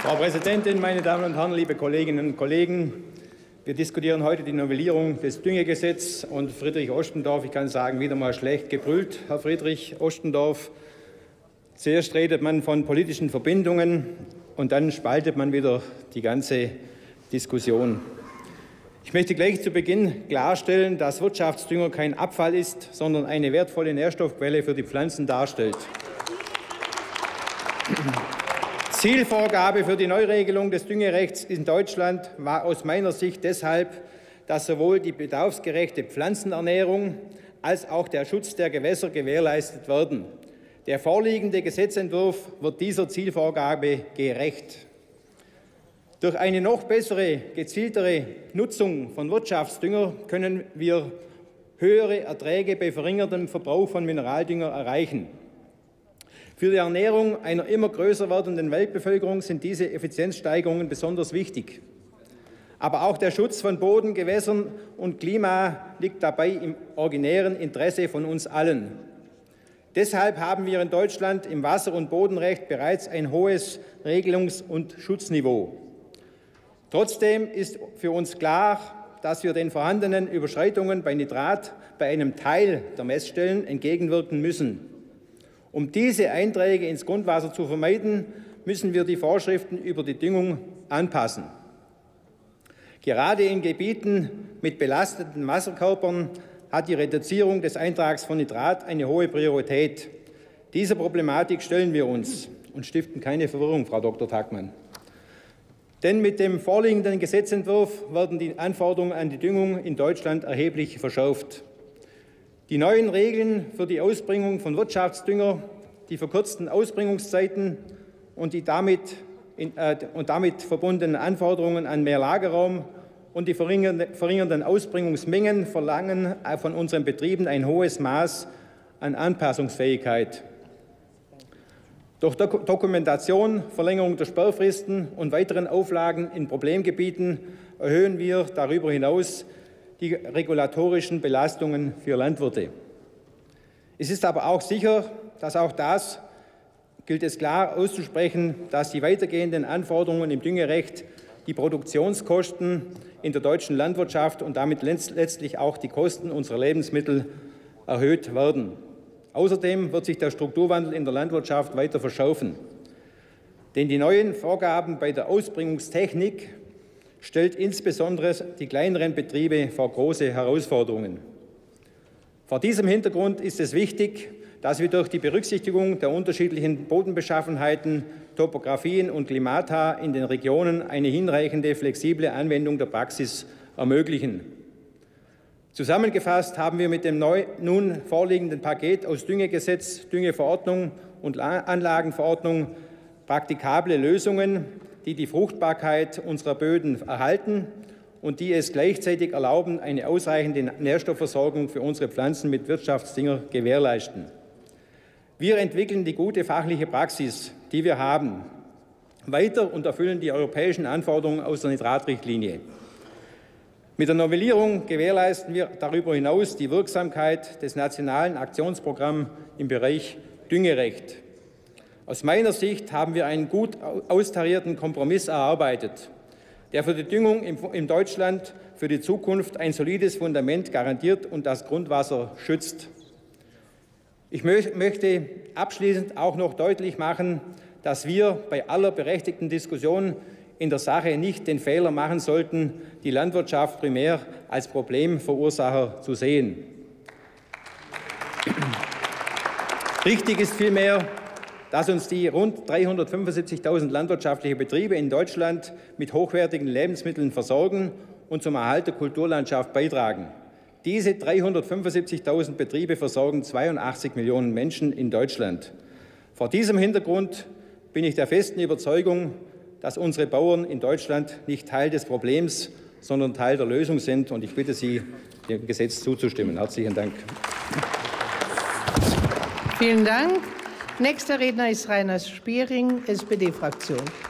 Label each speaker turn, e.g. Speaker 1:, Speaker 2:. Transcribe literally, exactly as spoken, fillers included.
Speaker 1: Frau Präsidentin, meine Damen und Herren, liebe Kolleginnen und Kollegen! Wir diskutieren heute die Novellierung des Düngegesetzes. Und Friedrich Ostendorf, ich kann sagen, wieder mal schlecht gebrüllt, Herr Friedrich Ostendorf. Zuerst redet man von politischen Verbindungen und dann spaltet man wieder die ganze Diskussion. Ich möchte gleich zu Beginn klarstellen, dass Wirtschaftsdünger kein Abfall ist, sondern eine wertvolle Nährstoffquelle für die Pflanzen darstellt. Zielvorgabe für die Neuregelung des Düngerechts in Deutschland war aus meiner Sicht deshalb, dass sowohl die bedarfsgerechte Pflanzenernährung als auch der Schutz der Gewässer gewährleistet werden. Der vorliegende Gesetzentwurf wird dieser Zielvorgabe gerecht. Durch eine noch bessere, gezieltere Nutzung von Wirtschaftsdünger können wir höhere Erträge bei verringertem Verbrauch von Mineraldünger erreichen. Für die Ernährung einer immer größer werdenden Weltbevölkerung sind diese Effizienzsteigerungen besonders wichtig. Aber auch der Schutz von Boden, Gewässern und Klima liegt dabei im originären Interesse von uns allen. Deshalb haben wir in Deutschland im Wasser- und Bodenrecht bereits ein hohes Regelungs- und Schutzniveau. Trotzdem ist für uns klar, dass wir den vorhandenen Überschreitungen bei Nitrat bei einem Teil der Messstellen entgegenwirken müssen. Um diese Einträge ins Grundwasser zu vermeiden, müssen wir die Vorschriften über die Düngung anpassen. Gerade in Gebieten mit belasteten Wasserkörpern hat die Reduzierung des Eintrags von Nitrat eine hohe Priorität. Dieser Problematik stellen wir uns und stiften keine Verwirrung, Frau Doktor Tackmann. Denn mit dem vorliegenden Gesetzentwurf werden die Anforderungen an die Düngung in Deutschland erheblich verschärft. Die neuen Regeln für die Ausbringung von Wirtschaftsdünger, die verkürzten Ausbringungszeiten und die damit, in, äh, und damit verbundenen Anforderungen an mehr Lagerraum und die verringernden Ausbringungsmengen verlangen von unseren Betrieben ein hohes Maß an Anpassungsfähigkeit. Durch Dokumentation, Verlängerung der Sperrfristen und weiteren Auflagen in Problemgebieten erhöhen wir darüber hinaus die regulatorischen Belastungen für Landwirte. Es ist aber auch sicher, dass auch das gilt es klar auszusprechen, dass die weitergehenden Anforderungen im Düngerecht die Produktionskosten in der deutschen Landwirtschaft und damit letztlich auch die Kosten unserer Lebensmittel erhöht werden. Außerdem wird sich der Strukturwandel in der Landwirtschaft weiter verschärfen. Denn die neuen Vorgaben bei der Ausbringungstechnik stellt insbesondere die kleineren Betriebe vor große Herausforderungen. Vor diesem Hintergrund ist es wichtig, dass wir durch die Berücksichtigung der unterschiedlichen Bodenbeschaffenheiten, Topografien und Klimata in den Regionen eine hinreichende, flexible Anwendung der Praxis ermöglichen. Zusammengefasst haben wir mit dem neu nun vorliegenden Paket aus Düngegesetz, Düngeverordnung und Anlagenverordnung praktikable Lösungen, die die Fruchtbarkeit unserer Böden erhalten und die es gleichzeitig erlauben, eine ausreichende Nährstoffversorgung für unsere Pflanzen mit Wirtschaftsdünger gewährleisten. Wir entwickeln die gute fachliche Praxis, die wir haben, weiter und erfüllen die europäischen Anforderungen aus der Nitratrichtlinie. Mit der Novellierung gewährleisten wir darüber hinaus die Wirksamkeit des nationalen Aktionsprogramms im Bereich Düngerecht. Aus meiner Sicht haben wir einen gut austarierten Kompromiss erarbeitet, der für die Düngung in Deutschland für die Zukunft ein solides Fundament garantiert und das Grundwasser schützt. Ich möchte abschließend auch noch deutlich machen, dass wir bei aller berechtigten Diskussion in der Sache nicht den Fehler machen sollten, die Landwirtschaft primär als Problemverursacher zu sehen. Richtig ist vielmehr, dass uns die rund dreihundertfünfundsiebzigtausend landwirtschaftliche Betriebe in Deutschland mit hochwertigen Lebensmitteln versorgen und zum Erhalt der Kulturlandschaft beitragen. Diese dreihundertfünfundsiebzigtausend Betriebe versorgen zweiundachtzig Millionen Menschen in Deutschland. Vor diesem Hintergrund bin ich der festen Überzeugung, dass unsere Bauern in Deutschland nicht Teil des Problems, sondern Teil der Lösung sind. Und ich bitte Sie, dem Gesetz zuzustimmen. Herzlichen Dank.
Speaker 2: Vielen Dank. Nächster Redner ist Rainer Spiering, S P D-Fraktion.